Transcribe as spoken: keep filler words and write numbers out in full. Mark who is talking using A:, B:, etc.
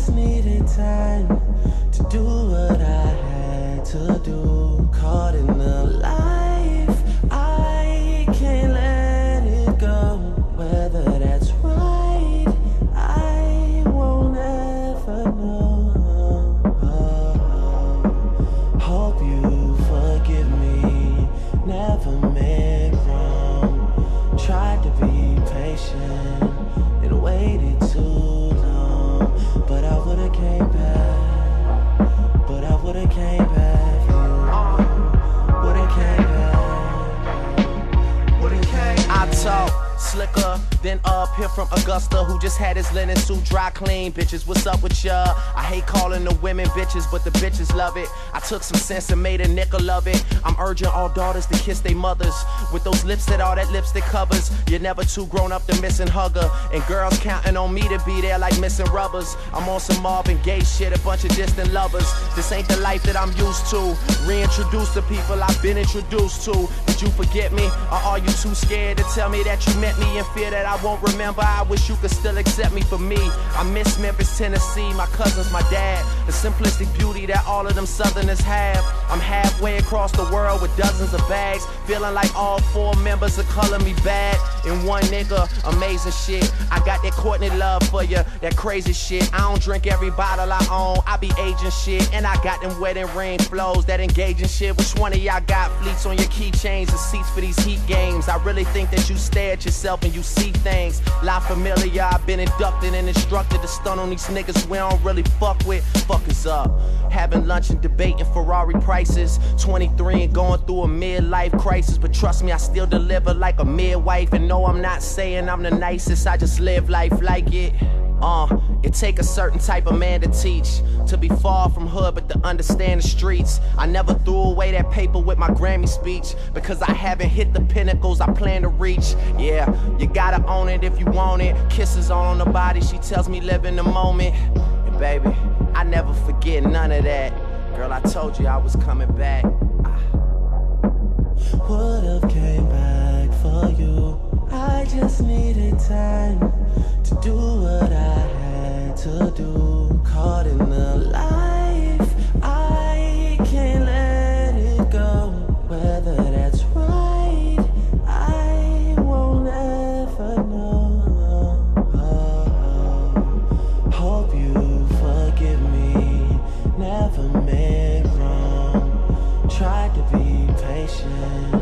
A: just needed time to do what I had to do. Caught in the life, I can't let it go. Whether that's right, I won't ever know. Hope you forgive me, never meant wrong. Tried to be patient and waited too long, but I would've came back, but I would've came back for you, would've came back, would've came back.
B: I talk slicker than up here from Augusta, who just had his linen suit dry clean. Bitches, what's up with ya? I hate calling the women bitches, but the bitches love it. I took some sense and made a nickel of it. I'm urging all daughters to kiss their mothers with those lips that all that lipstick covers. You're never too grown up to miss and hugger, and girls counting on me to be there like missing rubbers. I'm on some Marvin Gaye shit, a bunch of distant lovers. This ain't the life that I'm used to. Reintroduce the people I've been introduced to. Did you forget me, or are you too scared to tell me that you met me in fear that I won't remember? I wish you could still accept me for me. I miss Memphis, Tennessee, my cousins, my dad, the simplistic beauty that all of them Southerners have. I'm halfway across the world with dozens of bags, feeling like all four members are calling me bad. In one nigga, amazing shit. I got that Courtney love for you, that crazy shit. I don't drink every bottle I own, I be aging shit. And I got them wedding ring flows, that engaging shit. Which one of y'all got fleets on your keychains and seats for these heat games? I really think that you stare at yourself and you see things. La Familia, I've been inducted and instructed to stun on these niggas we don't really fuck with. Fuckers up. Having lunch and debating Ferrari prices. twenty-three and going through a midlife crisis. But trust me, I still deliver like a midwife. And no, I'm not saying I'm the nicest, I just live life like it. Uh, it take a certain type of man to teach, to be far from hood but to understand the streets. I never threw away that paper with my Grammy speech, because I haven't hit the pinnacles I plan to reach. Yeah, you gotta own it if you want it. Kisses all on the body, she tells me live in the moment. And baby, I never forget none of that. Girl, I told you I was coming back. ah.
A: Would've came back for you. I just needed time to do what I had to do. Caught in the life, I can't let it go. Whether that's right, I won't ever know. Hope you forgive me, never meant wrong. Tried to be patient